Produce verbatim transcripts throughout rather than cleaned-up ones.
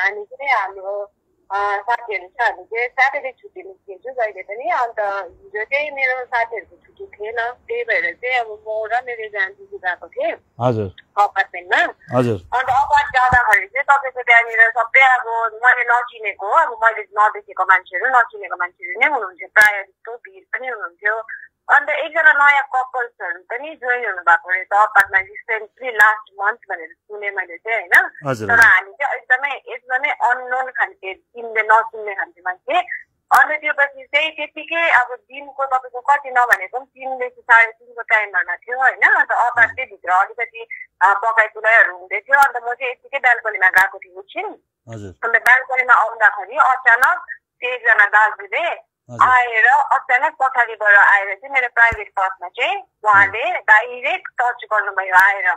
हामी चाहिँ हाम्रो साथीहरू छ हामी चाहिँ स्याटरडे छुट्टी निस्किन्छौँ जहिले पनि अन्त हिजो चाहिँ मेरो साथीहरूको छुट्टी थिएन त्यही भएर चाहिँ अब म र मेरो एकजना दिदी गएको थिएँ हजुर अपार्टमेन्टमा हजुर अन्त अपार्ट जाँदाखेरि चाहिँ तपाईँको त्यहाँनिर सबै अब मैले नचिनेको अब मैले नदेखेको मान्छेहरू नचिनेको मान्छेहरू नै हुनुहुन्थ्यो प्रायः जस्तो भिड पनि हुनुहुन्थ्यो अन्त एकजना नयाँ कपल्सहरू पनि जोइन हुनुभएको रहेछ अपार्टमा रिसेन्टली लास्ट मन्थ भनेर सुने मैले चाहिँ होइन तर हामी चाहिँ एकदमै एकदमै अननोन खालके चिन्ने नचिन्ने खालके मान्छे अन्त त्यो पछि चाहिँ त्यतिकै अब दिनको तपाईँको कति नभनेको पनि तिनदेखि साढे तिनको टाइमहरूमा थियो होइन अन्त अपार्टकै भित्र अलिकति पकाइ तुलाइहरू हुँदै थियो अन्त म चाहिँ यतिकै ब्याल्कनीमा गएको थिएँ एकछिन अन्त ब्याल्कनीमा आउँदाखेरि अचानक त्यो एकजना दाजुले आएर अचानक पछाडिबाट आएर चाहिँ मेरो प्राइभेट पार्टमा चाहिँ उहाँले डाइरेक्ट टच गर्नुभयो आएर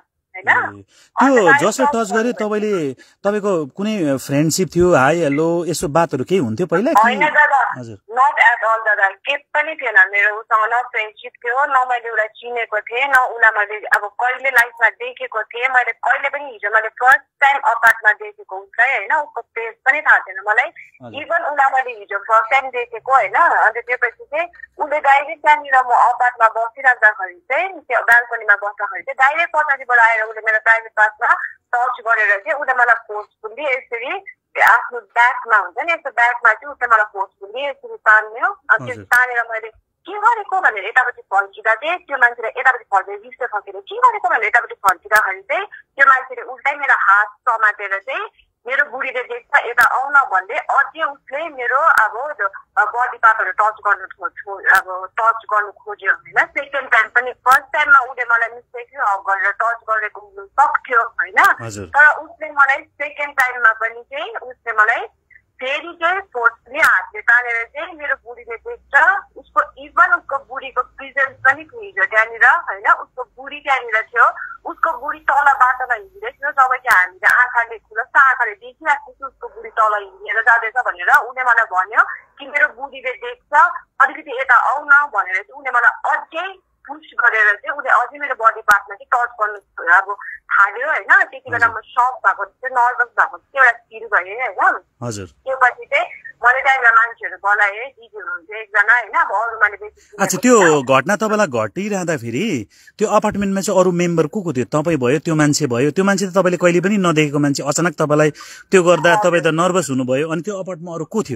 त्यो जसो टच गरे तपाईँले तपाईँको कुनै फ्रेन्डसिप थियो हाई हेलो यसो बातहरू केही हुन्थ्यो पहिला होइन दादा नट एट अल दादा के पनि थिएन मेरो उसँग न फ्रेन्डसिप थियो न मैले उसलाई चिनेको थिएँ न उसलाई मैले अब कहिले लाइफमा देखेको थिएँ मैले कहिले पनि हिजो मैले फर्स्ट टाइम अपार्टमा देखेको उसलाई होइन उसको फेस पनि थाहा थिएन मलाई इभन उसलाई मैले हिजो फर्स्ट टाइम देखेको होइन अन्त त्योपछि चाहिँ उसले डाइरेक्ट त्यहाँनिर म अपार्टमा बसिराख्दाखेरि चाहिँ त्यो ब्याल्कनीमा बस्दाखेरि चाहिँ डाइरेक्ट पछाडिबाट आएर उसले मेरो प्राइभेट पार्टमा टच गरेर चाहिँ उसले मलाई फोर्सफुल्ली यसरी आफ्नो ब्यागमा हुन्छ नि यस्तो ब्यागमा चाहिँ उसले मलाई फोर्सफुल्ली यसरी तान्यो अनि त्यो तानेर मैले के गरेको भनेर यतापट्टि फर्किँदा चाहिँ त्यो मान्छेले यतापट्टि फर्केर रिस्टे फर्केर के गरेको भनेर यतापट्टि फर्किँदाखेरि चाहिँ त्यो मान्छेले उल्टै मेरो हात समातेर चाहिँ मेरो बुढीले देख्छ यता आउन भन्दै अझै उसले मेरो अब बडी पार्टहरू टच गर्नु खो अब टच गर्नु खोज्यो होइन सेकेन्ड टाइम पनि फर्स्ट टाइममा उसले मलाई मिस्टेकली हक गरेर टच गरेको हुनु सक्थ्यो होइन तर उसले मलाई सेकेन्ड टाइममा पनि चाहिँ उसले मलाई फेरि चाहिँ फोर्सली हातले तानेर चाहिँ मेरो बुढीले देख्छ उसको इभन उसको बुढीको प्रेजेन्स पनि हिजो त्यहाँनिर होइन उसको बुढी त्यहाँनिर थियो उसको बुढी तल बाटोमा हिँड्दै थियो सबैले हामीले आँखाले खुलस्त आँखाले देखिरहेको थियो उसको बुढी तल हिँडेर जाँदैछ भनेर उसले मलाई भन्यो कि मेरो बुढीले देख्छ अलिकति यता आउ न भनेर चाहिँ उसले मलाई अझै पुस गरेर चाहिँ उसले अझै मेरो बडी पार्टमा चाहिँ टच गर्नु अब थाल्यो होइन त्यति बेला म सक भएको चाहिँ नर्भस भएको चाहिँ एउटा फिल भएँ होइन त्यो पछि चाहिँ मैले त्यहाँनिर मान्छेहरू बोलाएँ दिदी हुनुहुन्थ्यो एकजना होइन अब अरू मैले बेसी अच्छा त्यो घटना तपाईँलाई घटिरहँदाखेरि त्यो अपार्टमेन्टमा चाहिँ अरू मेम्बर को को थियो तपाईँ भयो त्यो मान्छे भयो त्यो मान्छे त तपाईँले कहिले पनि नदेखेको मान्छे अचानक तपाईँलाई त्यो गर्दा तपाईँ त नर्भस हुनुभयो अनि त्यो अपार्टमा अरू को थियो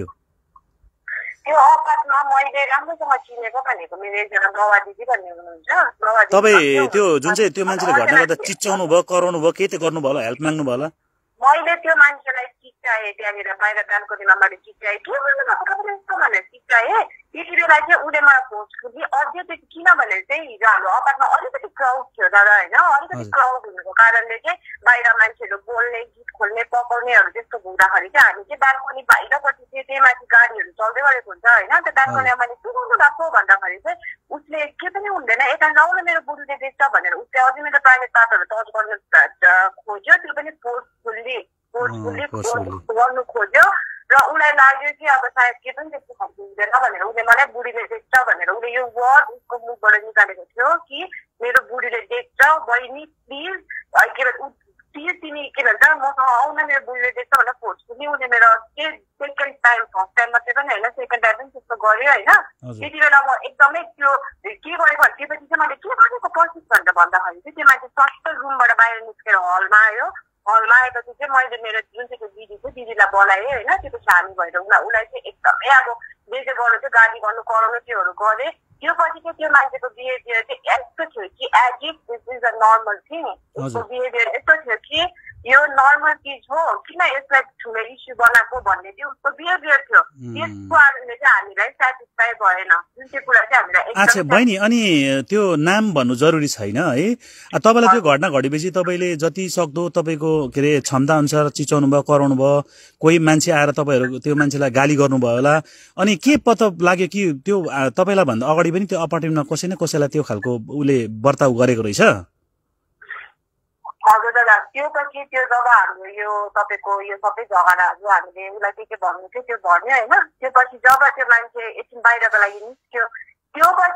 त्यो अपार्टमा मैले राम्रोसँग चिनेको भनेको मेरो एकजना बाबा दिदी भन्ने हुनुहुन्छ तपाईँ त्यो जुन चाहिँ त्यो मान्छेले घटना गर्दा चिच्याउनु भयो कराउनु भयो के त्यो गर्नुभयो होला हेल्प माग्नु भयो होला मैले त्यो मान्छेलाई चिच्याएँ त्यहाँनिर बाहिर ब्याल्कनीमा मैले चिच्याएँ के गर्नुभएको तपाईँले यस्तो भनेर चिच्याएँ त्यति बेला चाहिँ उसले मलाई फोर्सफुल्ली अझै त्यो किनभने चाहिँ हिजो हाम्रो अपार्टमा अलिकति क्राउड थियो दादा होइन अलिकति क्राउड हुनुको कारणले चाहिँ बाहिर मान्छेहरू बोल्ने गीत खोल्ने पकाउनेहरू त्यस्तो हुँदाखेरि चाहिँ हामी चाहिँ ब्याल्कनी बाहिरपट्टि चाहिँ त्यही माथि गाडीहरू चल्दै गरेको हुन्छ होइन त्यो ब्याल्कनीमा मैले के गर्नु गएको भन्दाखेरि चाहिँ उसले के पनि हुँदैन यता जाउन मेरो बुढीले देख्छ भनेर उसले अझै मेरो प्राइभेट पार्टहरू टच गर्नु खोज्यो त्यो पनि फोर्सफुल्ली फोर्सफुल्ली गर्नु खोज्यो र उसलाई लाग्यो कि अब सायद के पनि त्यस्तो खालको हुँदैन भनेर उसले मलाई बुढीले देख्छ भनेर उसले यो वर्ड उसको मुखबाट निकालेको थियो कि मेरो बुढीले देख्छ बहिनी प्लिज के भन्छ प्लिज तिमी के भन्छ मसँग आउन मेरो बुढीले देख्छ भनेर फोर्सफुल्ली उसले मेरो के सेकेन्ड टाइम फर्स्ट टाइम मात्रै पनि होइन सेकेन्ड टाइम पनि त्यस्तो गर्यो होइन त्यति बेला म एकदमै त्यो के गरेको भने त्यसपछि चाहिँ मैले के गरेको पर्सिस भनेर भन्दाखेरि चाहिँ त्यो मान्छे सट्ट रुमबाट बाहिर निस्केर हलमा आयो हलमा आएपछि चाहिँ मैले मेरो जुन चाहिँ त्यो दिदी थियो दिदीलाई बोलाएँ होइन त्योपछि हामी भएर उसलाई उसलाई चाहिँ एकदमै अब जे जे गर्नु थियो गाली गर्नु कराउनु त्योहरू गरेँ त्यो पछि चाहिँ त्यो मान्छेको बिहेभियर चाहिँ यस्तो थियो कि as if this is a normal thing उसको बिहेभियर यस्तो थियो कि यो नर्मल चिज हो किन यसलाई ठुलो इस्यु बनाएको भन्ने चाहिँ उसको बिहेभियर थियो त्यसको कारणले चाहिँ हामीलाई सेटिस्फाई भएन जुन चाहिँ कुरा चाहिँ हामीलाई अच्छा बहिनी अनि त्यो नाम भन्नु जरुरी छैन है तपाईँलाई त्यो घटना घटेपछि तपाईँले जति सक्दो तपाईँको के अरे क्षमता अनुसार चिच्याउनु भयो कराउनु भयो कोही मान्छे आएर तपाईँहरू त्यो मान्छेलाई गाली गर्नुभयो होला अनि के पत्ता लाग्यो कि त्यो तपाईँलाई भन्दा अगाडि पनि त्यो अपार्टमेन्टमा कसै न कसैलाई त्यो खालको उसले बर्ताव गरेको रहेछ हजुर दादा त्यो पछि त्यो जब हाम्रो यो तपाईँको यो सबै झगडाहरू हामीले उसलाई के के भन्नु थियो त्यो भन्यो होइन त्यो पछि जब त्यो मान्छे एकछिन बाहिरको लागि निस्क्यो त्यो पछि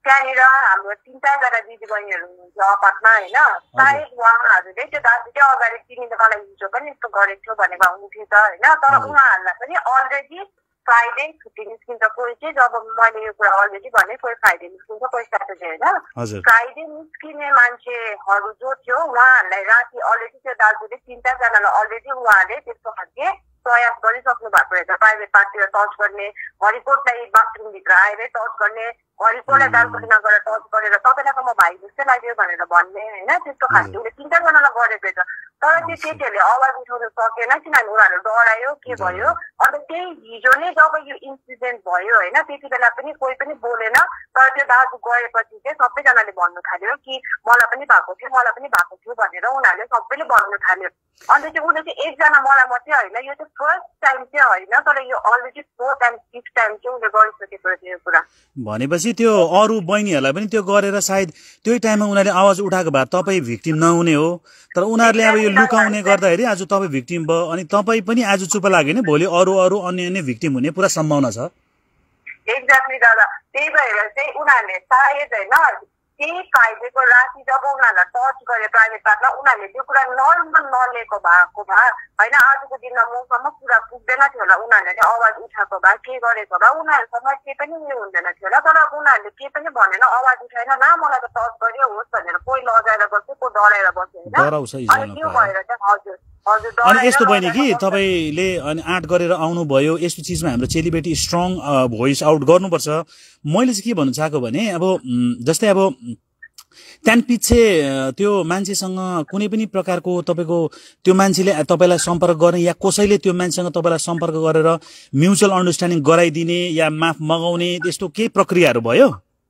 त्यहाँनिर हाम्रो तिन चारजना दिदीबहिनीहरू हुनुहुन्छ अपार्टमा होइन सायद उहाँहरूले त्यो दाजुले अगाडि तिमीले मलाई हिजो पनि यस्तो गरेको थियो भनेर हुन्थ्यो त होइन तर उहाँहरूलाई पनि अलरेडी फ्राइडे छुट्टी निस्किन्छ कोही चाहिँ जब मैले यो कुरा अलरेडी भने कोही फ्राइडे निस्किन्छ कोही स्याटरडे होइन फ्राइडे निस्किने मान्छेहरू जो थियो उहाँहरूलाई राति अलरेडी त्यो दाजुले तिन चारजनालाई अलरेडी उहाँले त्यस्तो खालके प्रयास गरिसक्नु भएको रहेछ प्राइभेट पार्टीलाई टच गर्ने घरिकोटलाई बाथरुमभित्र आएर टच गर्ने घरिकोटलाई दालकोटीमा गएर टच गरेर तपाईँलाई त म भाइ जस्तै लाग्यो भनेर भन्ने होइन त्यस्तो खालको उसले तिन चारजनालाई गरेको रहेछ तर त्यो केटीहरूले आवाज उठाउनु सकेन किनभने उनीहरू डरायो के भयो अन्त त्यही हिजो नै जब यो इन्सिडेन्ट भयो होइन त्यति बेला पनि कोही पनि बोलेन तर त्यो दाजु गएपछि चाहिँ सबैजनाले भन्नु थाल्यो कि मलाई पनि भएको थियो मलाई पनि भएको थियो भनेर उनीहरूले सबैले भन्नु थाल्यो अन्त चाहिँ उसले चाहिँ एकजना मलाई मात्रै होइन यो चाहिँ फर्स्ट टाइम चाहिँ होइन तर यो already fourth and fifth time चाहिँ उसले गरिसकेको रहेछ यो कुरा भनेपछि त्यो अरू बहिनीहरूलाई पनि त्यो गरेर सायद त्यही टाइममा उनीहरूले आवाज उठाएको भए तपाईँ भिक्टिम नहुने हो तर उनीहरूले अब यो लुकाउने गर्दाखेरि आज तपाईँ भिक्टिम भयो अनि तपाईँ पनि आज चुप लाग्यो नि भोलि अरू अरू अन्य अन्य भिक्टिम हुने पुरा सम्भावना छ एक्ज्याक्टली दादा त्यही भएर चाहिँ उनीहरूले सायद होइन त्यही फ्राइडेको राति जब उनीहरूलाई टच गरे प्राइभेट पार्टमा उनीहरूले त्यो कुरा नर्मल नलिएको भएको भए होइन आजको दिनमा मसँग कुरा पुग्दैन थियो होला उनीहरूले आवाज उठाएको भए के गरेको भए उनीहरूसँग केही पनि उयो हुँदैन थियो होला तर उनीहरूले केही पनि भनेन आवाज उठाएन न मलाई त टच गर्यो होस् भनेर कोही लगाएर बस्यो कोही डराएर बस्यो होइन त्यो भएर चाहिँ हजुर अनि यस्तो बहिनी कि तपाईँले अनि आँट गरेर आउनुभयो यस्तो चिजमा हाम्रो चेलीबेटी स्ट्रङ भोइस आउट गर्नुपर्छ मैले चाहिँ के भन्नु चाहेको भने अब जस्तै अब त्यहाँदेखि पछि त्यो मान्छेसँग कुनै पनि प्रकारको तपाईँको त्यो मान्छेले तपाईँलाई सम्पर्क गर्ने या कसैले त्यो मान्छेसँग तपाईँलाई सम्पर्क गरेर म्युचुअल अन्डरस्ट्यान्डिङ गराइदिने या माफ मगाउने त्यस्तो केही प्रक्रियाहरू भयो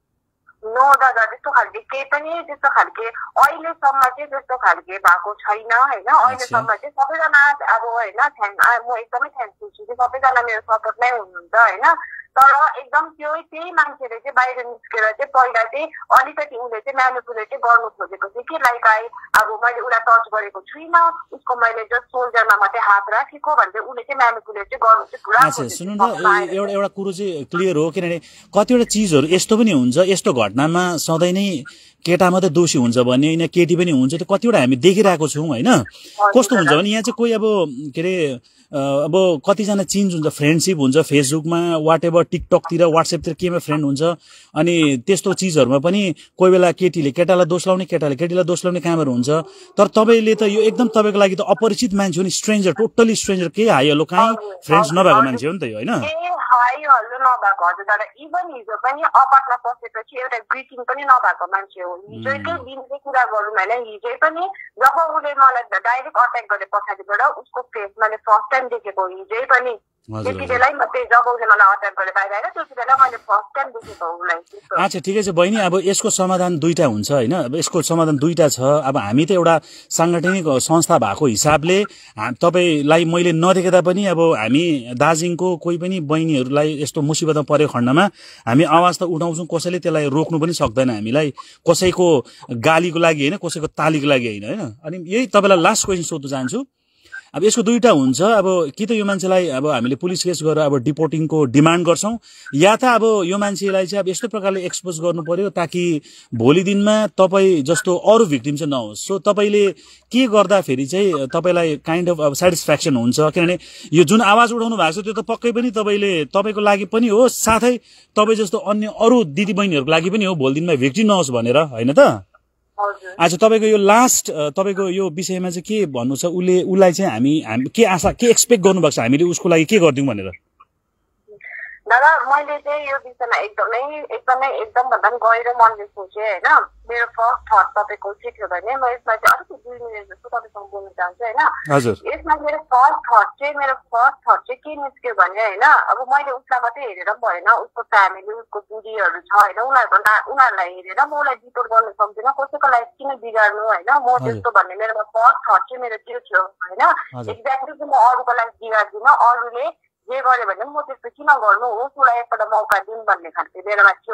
नो दादा त्यस्तो खालके केही पनि त्यस्तो खालके अहिलेसम्म चाहिँ त्यस्तो खालके भएको छैन होइन अहिलेसम्म चाहिँ सबैजना अब होइन थ्याङ्क म एकदमै थ्याङ्कफुल छु कि सबैजना मेरो सपोर्टमै हुनुहुन्छ होइन तर एकदम त्यो त्यही मान्छेले चाहिँ बाहिर निस्केर चाहिँ पहिला चाहिँ अलिकति उसले चाहिँ म्यानिपुलेट चाहिँ गर्नु खोजेको थियो कि लाइक आई अब मैले उसलाई टच गरेको छुइनँ उसको मैले जस्ट सोल्जरमा मात्रै हात राखेको भनेर उसले चाहिँ म्यानिपुलेट चाहिँ गर्नु चाहिँ पुरा सुन्नु न एउटा एउटा कुरो चाहिँ क्लियर हो किनभने कतिवटा चिजहरू यस्तो पनि हुन्छ यस्तो घटनामा सधैँ नै केटा मात्रै दोषी हुन्छ भन्ने होइन केटी पनि हुन्छ त्यो कतिवटा हामी देखिरहेको छौँ होइन कस्तो हुन्छ भने यहाँ चाहिँ कोही अब के अरे अब कतिजना चेन्ज हुन्छ फ्रेन्डसिप हुन्छ फेसबुकमा वाट एभर टिकटकतिर वाट्सएपतिर केमा फ्रेन्ड हुन्छ अनि त्यस्तो चिजहरूमा पनि कोही बेला केटीले केटालाई दोष लाउने केटाले केटीलाई दोष लाउने कामहरू हुन्छ तर तपाईँले त यो एकदम तपाईँको लागि त अपरिचित मान्छे हो नि स्ट्रेन्जर टोटली स्ट्रेन्जर केही हाई हल्लो काहीँ फ्रेन्ड्स नभएको मान्छे हो नि त यो होइन हाई हल्लो नभएको हजुर तर इभन हिजो पनि अपार्टमा पसेपछि एउटा ग्रिटिङ पनि नभएको मान्छे हो हिजोकै दिनकै कुरा गरौँ होइन हिजै पनि जब उसले मलाई डाइरेक्ट अट्याक गरे पछाडिबाट उसको फेस मैले फर्स्ट टाइम देखेको हिजै पनि त्यति बेलै मात्रै जब उसले मलाई अट्याक गरे बाहिर आएर त्यति बेला मैले फर्स्ट टाइम देखेको उसलाई अच्छा ठिकै छ बहिनी अब यसको समाधान दुईटा हुन्छ होइन अब यसको समाधान दुईटा छ अब हामी त एउटा साङ्गठनिक संस्था भएको हिसाबले तपाईँलाई मैले नदेख्दा पनि अब हामी दार्जिलिङको कोही पनि बहिनीहरूलाई यस्तो मुसिबतमा परेको खण्डमा हामी आवाज त उठाउँछौँ कसैले त्यसलाई रोक्नु पनि सक्दैन हामीलाई कसैको गालीको लागि होइन कसैको तालीको लागि होइन होइन अनि यही तपाईँलाई लास्ट क्वेसन सोध्न चाहन्छु अब यसको दुईटा हुन्छ अब कि त यो मान्छेलाई अब हामीले पुलिस केस गरेर अब डिपोर्टिङको डिमान्ड गर्छौँ या त अब यो मान्छेलाई चाहिँ अब यस्तो प्रकारले एक्सपोज गर्नु पर्यो ताकि भोलि दिनमा तपाईँ जस्तो अरू भिक्टिम चाहिँ नहोस् सो तपाईँले के गर्दाखेरि चाहिँ तपाईँलाई काइन्ड अफ अब सेटिस्फ्याक्सन हुन्छ किनभने यो जुन आवाज उठाउनु भएको छ त्यो त पक्कै पनि तपाईँले तपाईँको लागि पनि हो साथै तपाईँ जस्तो अन्य अरू दिदीबहिनीहरूको लागि पनि हो भोलि दिनमा भिक्टिम नहोस् भनेर होइन त आज तपाईँको यो लास्ट तपाईँको यो विषयमा चाहिँ के भन्नु छ उसले उसलाई चाहिँ हामी हामी के आशा के एक्सपेक्ट गर्नुभएको छ हामीले उसको लागि के गरिदिउँ भनेर दादा मैले चाहिँ यो विषयमा एकदमै एकदमै एकदम भन्दा पनि गहिरो मनले सोचेँ होइन मेरो फर्स्ट थट तपाईँको के थियो भने म यसमा चाहिँ अलिकति दुई मिनट जस्तो तपाईँसँग बोल्न चाहन्छु होइन यसमा मेरो फर्स्ट थट चाहिँ मेरो फर्स्ट थट चाहिँ के निस्क्यो भने होइन अब मैले उसलाई मात्रै हेरेर पनि भएन उसको फ्यामिली उसको बुढीहरू छ होइन उनीहरूको उनीहरूलाई हेरेर म उसलाई डिपोर्ट गर्न सक्दिनँ कसैको लाइफ किन बिगार्नु होइन म त्यस्तो भन्ने मेरोमा फर्स्ट थट चाहिँ मेरो त्यो थियो होइन एक्ज्याक्टली चाहिँ म अरूको लाइफ बिगार्दिनँ अरूले जे गर्यो भने म त्यस्तो किन गर्नु होस् उसलाई एकपल्ट मौका दिउँ भन्ने खालको मेरोमा थियो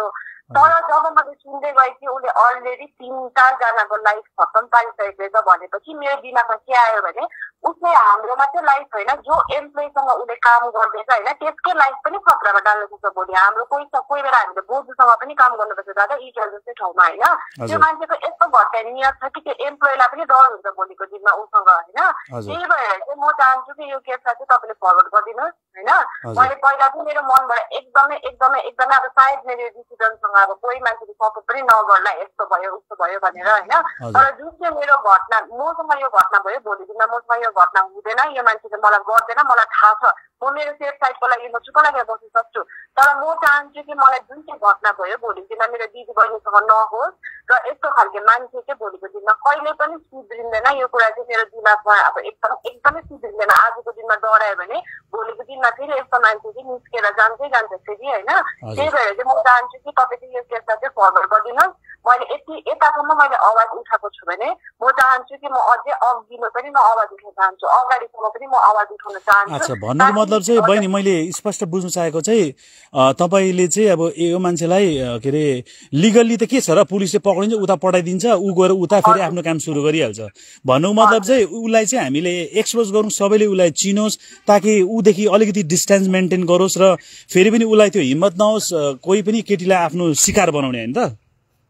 तर जब मैले सुन्दै गएँ कि उसले अलरेडी तिन चारजनाको लाइफ खत्तम पारिसकेको रहेछ भनेपछि मेरो दिमागमा के आयो भने उसले हाम्रो मात्रै लाइफ होइन जो एम्प्लोइसँग उसले काम गर्दैछ होइन त्यसकै लाइफ पनि खतरामा डाल्न सक्छ भोलि हाम्रो कोही कोही बेला हामीले बोजूसँग पनि काम गर्नुपर्छ दादा इटर जस्तै ठाउँमा होइन त्यो मान्छेको यस्तो घट्या नियत छ कि त्यो एम्प्लोइलाई पनि डर हुन्छ भोलिको दिनमा उसँग होइन त्यही भएर चाहिँ म चाहन्छु कि यो केसलाई चाहिँ तपाईँले फरवर्ड गरिदिनुहोस् होइन मैले पहिला चाहिँ मेरो मनबाट एकदमै एकदमै एकदमै अब सायद मेरो डिसिजनसँग अब कोही मान्छेले सपोर्ट पनि नगर्ला यस्तो भयो उस्तो भयो भनेर होइन तर जुन चाहिँ मेरो घटना मसँग यो घटना भयो भोलि दिनमा मसँग यो घटना हुँदैन यो मान्छेले मलाई गर्दैन मलाई थाहा छ म मेरो सेफ साइडको लागि म चुप लागेर बस्न सक्छु तर म चाहन्छु कि मलाई जुन चाहिँ घटना भयो भोलि दिनमा मेरो दिदी बहिनीसँग नहोस् र यस्तो खालको मान्छे चाहिँ भोलिको दिनमा कहिले पनि सुध्रिँदैन यो कुरा चाहिँ मेरो दिमागमा अब एकदम एकदमै सुध्रिँदैन आजको दिनमा डरायो भने भोलिको दिनमा फेरि यस्तो मान्छे चाहिँ निस्केर जान्छै जान्छ फेरि होइन त्यही भएर चाहिँ म चाहन्छु कि तपाईँ चाहिँ यो केसलाई चाहिँ फरवर्ड गरिदिनुहोस् मैले यति यतासम्म मैले आवाज उठाएको छु भने म चाहन्छु कि म अझै अघिल्लो पनि म आवाज उठाउन चाहन्छु अगाडिसम्म पनि म आवाज उठाउन चाहन्छु भन्नुको मतलब चाहिँ बहिनी मैले स्पष्ट बुझ्न चाहेको चाहिँ तपाईँले चाहिँ अब यो मान्छेलाई के अरे लिगल्ली त के छ र पुलिसले पक्रिन्छ उता पठाइदिन्छ ऊ गएर उता फेरि आफ्नो काम सुरु गरिहाल्छ भन्नुको मतलब चाहिँ उसलाई चाहिँ हामीले एक्सपोज गरौँ सबैले उसलाई चिनोस् ताकि ऊदेखि अलिकति डिस्टेन्स मेन्टेन गरोस् र फेरि पनि उसलाई त्यो हिम्मत नहोस् कोही पनि केटीलाई आफ्नो शिकार बनाउने होइन त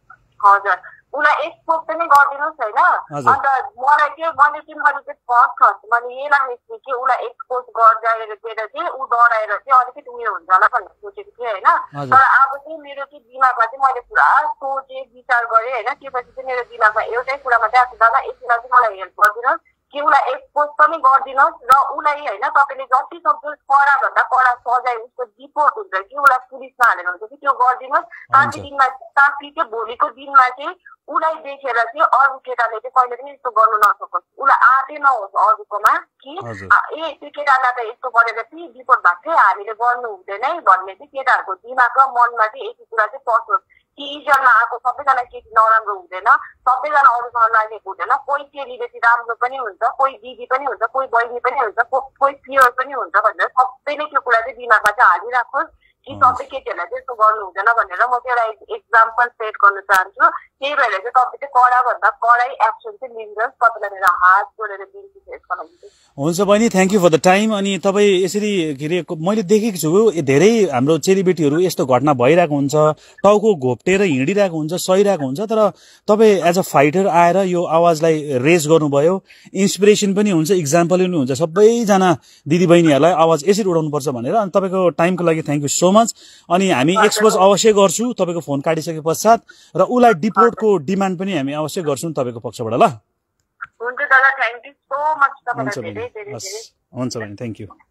हजुर उसलाई एक्सपोज पनि गरिदिनुहोस् होइन अन्त मलाई चाहिँ मैले चाहिँ मैले चाहिँ फर्स्ट फर्स्ट मैले यही राखेको थिएँ कि उसलाई एक्सपोज गर्दाएर चाहिँ ऊ डराएर चाहिँ अलिकति उयो हुन्छ होला भनेर सोचेको थिएँ होइन तर अब चाहिँ मेरो चाहिँ दिमागमा चाहिँ मैले पुरा सोचेँ विचार गरेँ होइन त्यसपछि चाहिँ मेरो दिमागमा एउटै कुरा मात्रै आएको दादा यसलाई चाहिँ मलाई हेल्प गरिदिनुहोस् कि उसलाई एक्सपोज पनि गरिदिनुहोस् र उसलाई होइन तपाईँले जति सक्दो कडाभन्दा कडा सजाय उसको डिपोर्ट हुन्छ कि उसलाई पुलिसमा हालेर हुन्छ कि त्यो गरिदिनुहोस् ताकि दिनमा ताकि चाहिँ भोलिको दिनमा चाहिँ उसलाई देखेर चाहिँ अरू केटाले चाहिँ कहिले पनि यस्तो गर्नु नसकोस् उसलाई आँटै नहोस् अरूकोमा कि ए त्यो केटालाई त यस्तो गरेर चाहिँ डिपोर्ट भएको थियो हामीले गर्नु हुँदैन है भन्ने चाहिँ केटाहरूको दिमाग र मनमा चाहिँ यति कुरा चाहिँ पसोस् कि इजनमा आएको सबैजना केटी नराम्रो हुँदैन सबैजना अरूसँग लागेको हुँदैन कोही चेलीले चाहिँ राम्रो पनि हुन्छ कोही दिदी पनि हुन्छ कोही बहिनी पनि हुन्छ कोही प्योर पनि हुन्छ भनेर सबैले त्यो कुरा चाहिँ दिमागमा चाहिँ हालिराखोस् कि सबै केटीहरूलाई चाहिँ यस्तो गर्नु हुँदैन भनेर म चाहिँ एउटा एक्जाम्पल सेट गर्न चाहन्छु त्यही भएर चाहिँ तपाईँ चाहिँ कडाभन्दा कडै एक्सन चाहिँ लिनुहोस् तपाईँलाई मेरो हात जोडेर दिन्छु यसको लागि हुन्छ बहिनी thank you for the time अनि तपाईँ यसरी के अरे मैले देखेको छु धेरै हाम्रो चेलीबेटीहरू यस्तो घटना भइरहेको हुन्छ टाउको घोप्टेर हिँडिरहेको हुन्छ सहिरहेको हुन्छ तर तपाईँ एज अ फाइटर आएर यो आवाजलाई रेज गर्नुभयो इन्सपिरेसन पनि हुन्छ इक्जाम्पल पनि हुन्छ सबैजना दिदीबहिनीहरूलाई आवाज यसरी उठाउनुपर्छ भनेर अनि तपाईँको टाइमको लागि थ्याङ्क यू सो मच अनि हामी एक्सपोज अवश्य गर्छौँ तपाईँको फोन काटिसके पश्चात र उसलाई डिपोर्टको डिमान्ड पनि हामी अवश्य गर्छौँ तपाईँको पक्षबाट ल हुन्छ दादा थ्याङ्क यू सो मच हुन्छ बहिनी हुन्छ बहिनी थ्याङ्क यू